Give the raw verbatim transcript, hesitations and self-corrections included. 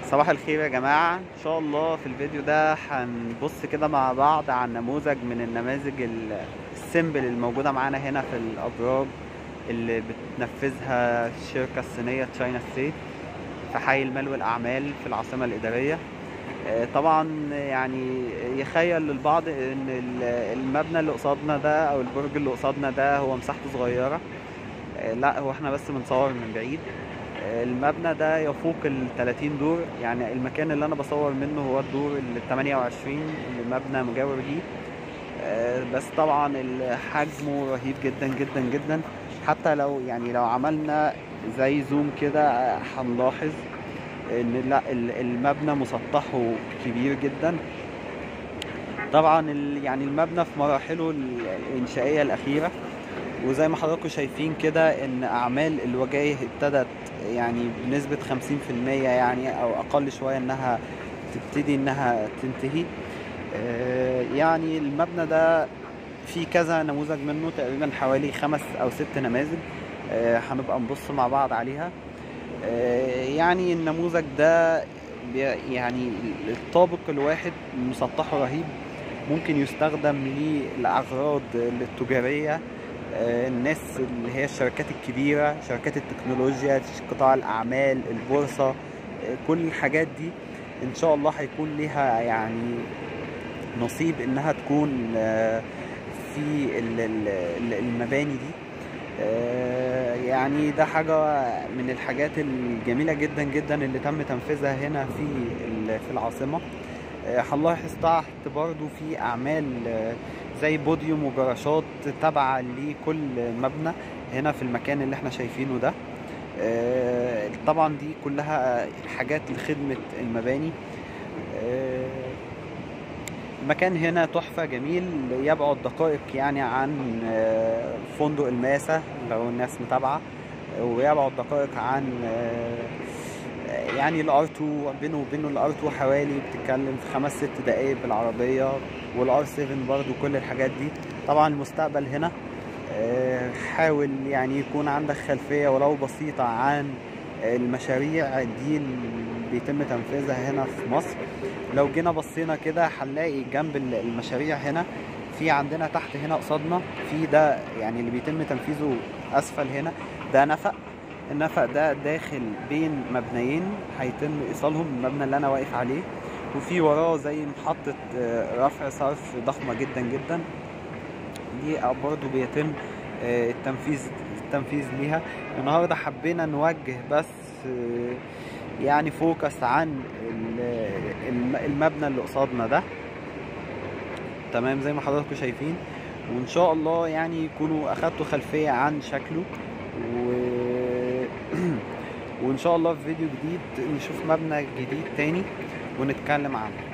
صباح الخير يا جماعة، إن شاء الله في الفيديو ده هنبص كده مع بعض عن نموذج من النماذج ال- السيمبل الموجودة معانا هنا في الأبراج اللي بتنفذها الشركة الصينية تشاينا ستيت في حي المال والأعمال في العاصمة الإدارية. آه، طبعا يعني يخيل للبعض إن ال- المبنى اللي قصادنا ده أو البرج اللي قصادنا ده هو مساحته صغيرة. آه، لا، هو احنا بس بنصور من بعيد. المبنى ده يفوق ال ثلاثين دور، يعني المكان اللي انا بصور منه هو الدور ال ثمانية وعشرين اللي مبنى مجاور ليه. آه، بس طبعا ال- حجمه رهيب جدا جدا جدا. حتى لو يعني لو عملنا زي زوم كده آه، هنلاحظ ان لا ال- المبنى مسطحه كبير جدا. طبعا ال- يعني المبنى في مراحله الانشائيه الاخيره، وزي ما حضراتكم شايفين كده ان اعمال الوجايه ابتدت يعني بنسبة خمسين في المية، يعني او اقل شوية انها تبتدي انها تنتهي. آه، يعني المبنى ده في كذا نموذج منه، تقريبا حوالي خمس او ست نماذج. آه، هنبقى نبص مع بعض عليها. آه، يعني النموذج ده بي- يعني الطابق الواحد مسطحه رهيب، ممكن يستخدم للأغراض التجارية. آه، الناس اللي هي الشركات الكبيرة، شركات التكنولوجيا، قطاع الأعمال، البورصة، آه، كل الحاجات دي إن شاء الله هيكون ليها يعني نصيب إنها تكون آه، في ال- ال- ال- المباني دي. آه، يعني ده حاجة من الحاجات الجميلة جدا جدا اللي تم تنفيذها هنا في ال- في العاصمة. آه، هنلاحظ تحت برضو في أعمال آه، زي بوديوم وجراشات تابعة لكل مبنى هنا في المكان اللي احنا شايفينه ده. آه، طبعا دي كلها حاجات لخدمة المباني. آه، المكان هنا تحفة جميل، يبعد دقائق يعني عن آه، فندق الماسة لو الناس متابعة، ويبعد دقائق عن آه، يعني الار اتنين، بينه وبينه الار اتنين حوالي بتتكلم في خمس ست دقايق بالعربية، والار سبعة برضو، كل الحاجات دي. طبعا المستقبل هنا آه، حاول يعني يكون عندك خلفية ولو بسيطة عن المشاريع دي اللي بيتم تنفيذها هنا في مصر. لو جينا بصينا كده هنلاقي جنب المشاريع هنا في عندنا تحت هنا قصادنا في ده، يعني اللي بيتم تنفيذه اسفل هنا ده نفق. النفق ده داخل بين مبنيين هيتم ايصالهم، المبنى اللي انا واقف عليه، وفي وراه زي محطة آه، رفع صرف ضخمة جدا جدا. دي برضه بيتم آه، التنفيذ التنفيذ ليها. النهارده حبينا نوجه بس آه، يعني فوكس عن ال- الم- المبنى اللي قصادنا ده، تمام زي ما حضراتكم شايفين. وان شاء الله يعني يكونوا اخدتوا خلفية عن شكله و... وان شاء الله في فيديو جديد نشوف مبنى جديد تاني ونتكلم عنه.